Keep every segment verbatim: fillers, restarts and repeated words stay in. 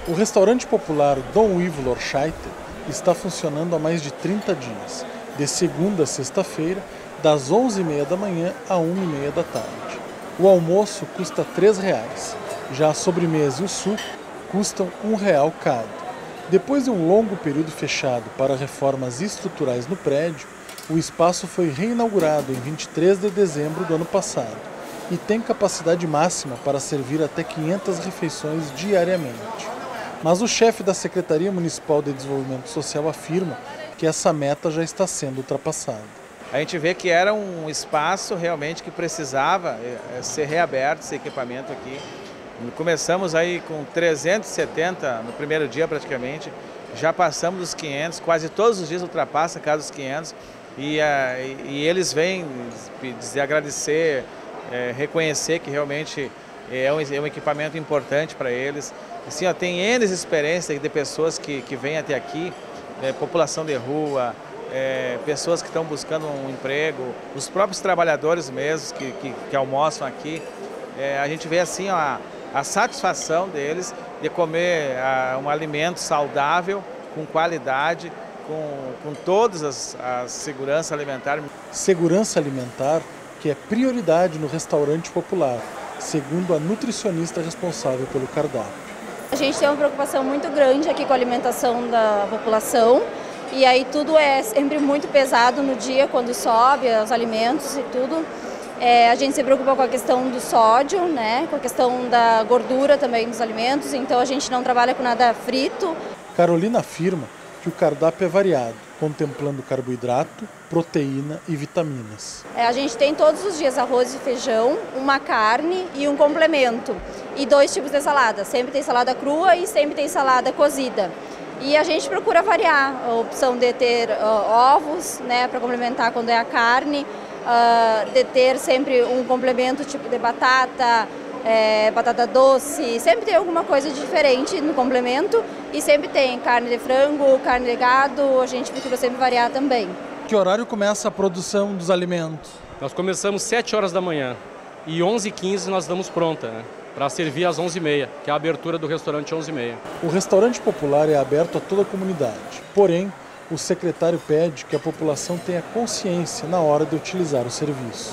O restaurante popular Dom Ivo Lorscheiter está funcionando há mais de trinta dias, de segunda a sexta-feira, das onze e meia da manhã a uma e meia da tarde. O almoço custa três reais, já a sobremesa e o suco custam um real cada. Depois de um longo período fechado para reformas estruturais no prédio, o espaço foi reinaugurado em vinte e três de dezembro do ano passado e tem capacidade máxima para servir até quinhentas refeições diariamente. Mas o chefe da Secretaria Municipal de Desenvolvimento Social afirma que essa meta já está sendo ultrapassada. A gente vê que era um espaço realmente que precisava ser reaberto, esse equipamento aqui. Começamos aí com trezentos e setenta no primeiro dia praticamente, já passamos dos quinhentos, quase todos os dias ultrapassa a casa dos quinhentos e, uh, e eles vêm dizer, agradecer, é, reconhecer que realmente é um, é um equipamento importante para eles. Assim, ó, tem N experiências de pessoas que, que vêm até aqui, é, população de rua, é, pessoas que estão buscando um emprego, os próprios trabalhadores mesmos que, que, que almoçam aqui. É, a gente vê assim ó, a, a satisfação deles de comer a, um alimento saudável, com qualidade, com, com todas as, as seguranças alimentares. Segurança alimentar que é prioridade no restaurante popular, segundo a nutricionista responsável pelo cardápio. A gente tem uma preocupação muito grande aqui com a alimentação da população e aí tudo é sempre muito pesado no dia quando sobe, os alimentos e tudo. É, a gente se preocupa com a questão do sódio, né, com a questão da gordura também dos alimentos, então a gente não trabalha com nada frito. Carolina afirma que o cardápio é variado, contemplando carboidrato, proteína e vitaminas. É, a gente tem todos os dias arroz e feijão, uma carne e um complemento. E dois tipos de salada, sempre tem salada crua e sempre tem salada cozida. E a gente procura variar, a opção de ter uh, ovos, né, para complementar quando é a carne, uh, de ter sempre um complemento tipo de batata, é, batata doce, sempre tem alguma coisa diferente no complemento e sempre tem carne de frango, carne de gado, a gente procura sempre variar também. Que horário começa a produção dos alimentos? Nós começamos sete horas da manhã e onze e quinze nós damos pronta, né, para servir às onze e meia, que é a abertura do restaurante onze e meia. O restaurante popular é aberto a toda a comunidade, porém o secretário pede que a população tenha consciência na hora de utilizar o serviço.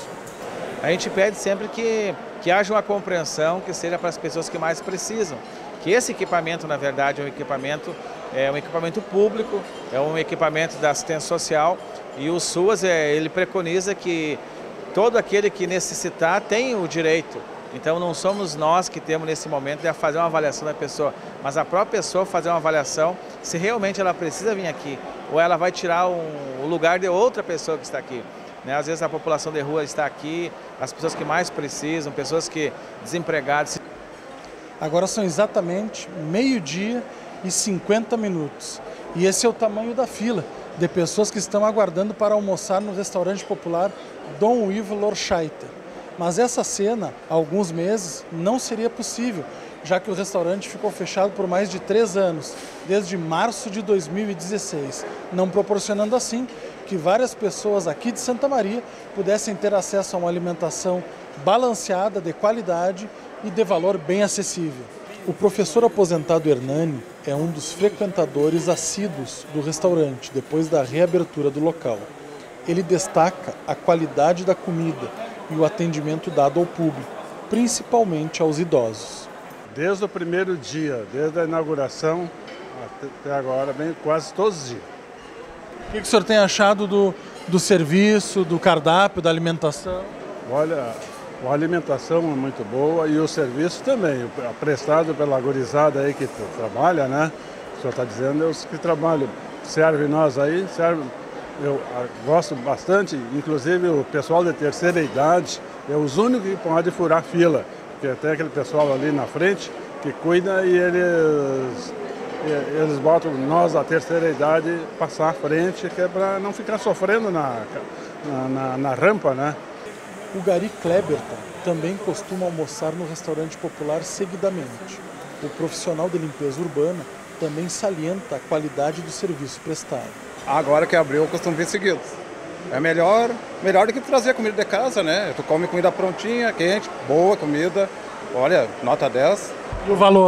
A gente pede sempre que, que haja uma compreensão, que seja para as pessoas que mais precisam. Que esse equipamento, na verdade, é um equipamento, é um equipamento público, é um equipamento da assistência social e o SUAS, é, ele preconiza que todo aquele que necessitar tem o direito. Então não somos nós que temos nesse momento de fazer uma avaliação da pessoa, mas a própria pessoa fazer uma avaliação se realmente ela precisa vir aqui ou ela vai tirar um, o lugar de outra pessoa que está aqui. Né? Às vezes a população de rua está aqui, as pessoas que mais precisam, pessoas que desempregadas. Agora são exatamente meio-dia e cinquenta minutos e esse é o tamanho da fila de pessoas que estão aguardando para almoçar no restaurante popular Dom Ivo Lorscheiter. Mas essa cena, há alguns meses, não seria possível, já que o restaurante ficou fechado por mais de três anos, desde março de dois mil e dezesseis, não proporcionando assim que várias pessoas aqui de Santa Maria pudessem ter acesso a uma alimentação balanceada, de qualidade e de valor bem acessível. O professor aposentado Hernani é um dos frequentadores assíduos do restaurante depois da reabertura do local. Ele destaca a qualidade da comida e o atendimento dado ao público, principalmente aos idosos. Desde o primeiro dia, desde a inauguração até agora, bem, quase todos os dias. O que o senhor tem achado do, do serviço, do cardápio, da alimentação? Olha, a alimentação é muito boa e o serviço também, prestado pela gurizada aí que trabalha, né? O senhor está dizendo, é os que trabalham, serve nós aí, serve. Eu gosto bastante, inclusive o pessoal de terceira idade é os únicos que podem furar fila, porque tem aquele pessoal ali na frente que cuida e eles, eles botam nós, a terceira idade, passar à frente, que é para não ficar sofrendo na, na, na, na rampa, né? O Gari Kleberton também costuma almoçar no restaurante popular seguidamente. O profissional de limpeza urbana também salienta a qualidade do serviço prestado. Agora que abriu, eu costumo vir seguido. É melhor, melhor do que trazer comida de casa, né? Tu come comida prontinha, quente, boa comida. Olha, nota dez. E o valor?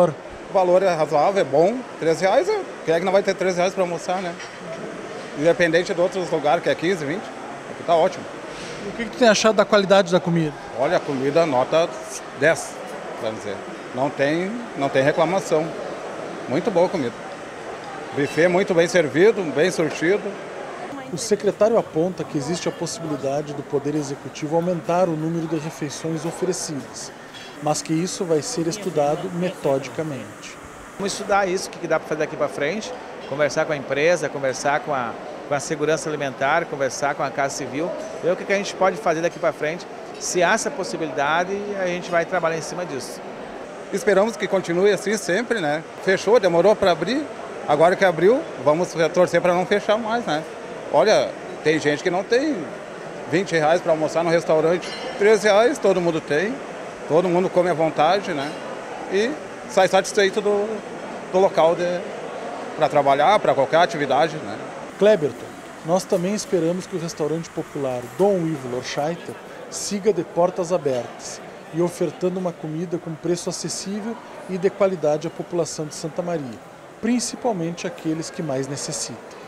O valor é razoável, é bom. três reais, quem é que não vai ter três reais para almoçar, né? Independente de outros lugares, que é quinze, vinte, aqui tá ótimo. E o que, que tu tem achado da qualidade da comida? Olha, a comida nota dez, vamos dizer. Não tem, não tem reclamação. Muito boa a comida. Buffet muito bem servido, bem sortido. O secretário aponta que existe a possibilidade do Poder Executivo aumentar o número de refeições oferecidas, mas que isso vai ser estudado metodicamente. Vamos estudar isso, o que dá para fazer daqui para frente, conversar com a empresa, conversar com a, com a segurança alimentar, conversar com a Casa Civil, ver o que a gente pode fazer daqui para frente. Se há essa possibilidade, a gente vai trabalhar em cima disso. Esperamos que continue assim sempre, né? Fechou, demorou para abrir, agora que abriu, vamos torcer para não fechar mais, né? Olha, tem gente que não tem vinte reais para almoçar no restaurante, treze reais todo mundo tem, todo mundo come à vontade, né? E sai satisfeito do, do local para trabalhar, para qualquer atividade, né? Kleberton, nós também esperamos que o restaurante popular Dom Ivo Lorscheiter siga de portas abertas e ofertando uma comida com preço acessível e de qualidade à população de Santa Maria, principalmente aqueles que mais necessitam.